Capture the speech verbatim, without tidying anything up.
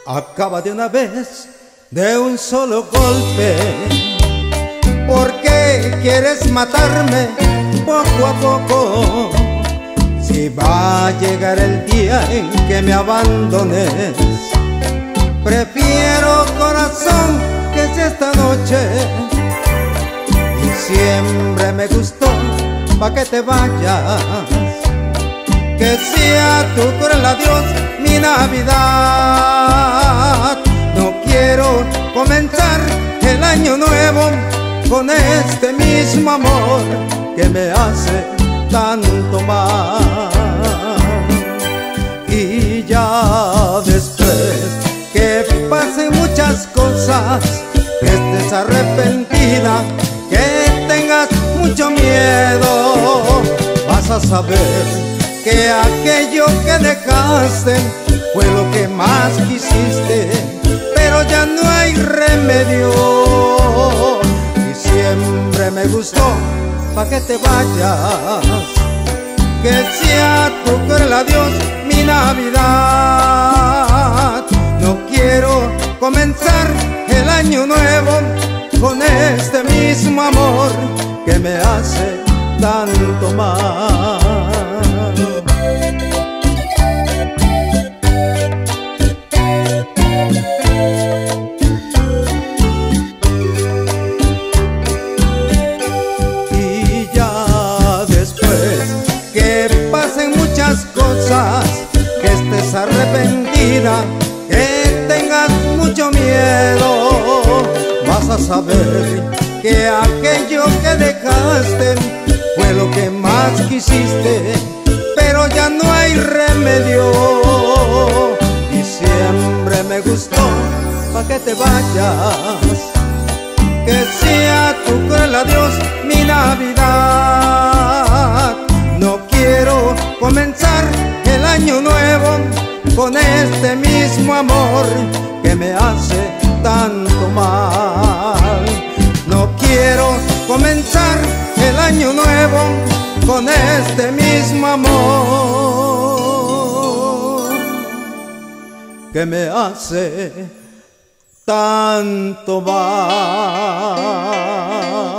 Acaba de una vez, de un solo golpe. ¿Por qué quieres matarme poco a poco? Si va a llegar el día en que me abandones, prefiero, corazón, que sea esta noche. Y siempre me gustó pa' que te vayas, que sea tu cruel adiós mi Navidad. No quiero comenzar el año nuevo con este mismo amor que me hace tanto mal. Y ya después que pasen muchas cosas, que estés arrepentida, que tengas mucho miedo, vas a saber que aquello que dejaste fue lo que más quisiste, pero ya no hay remedio. Y siempre me gustó pa' que te vayas, que sea tu cruel adiós mi Navidad. No quiero comenzar el año nuevo con este mismo amor que me hace tanto mal. Y ya después que pasen muchas cosas, que estés arrepentida, que tengas mucho miedo, vas a saber que aquello que dejaste fue lo que más quisiste, pero ya no hay remedio. Y siempre me gustó pa' que te vayas, que sea tu cruel adiós mi Navidad. No quiero comenzar el año nuevo con este mismo amor que me hace tanto mal. No quiero comenzar el año nuevo con este mismo amor que me hace tanto mal.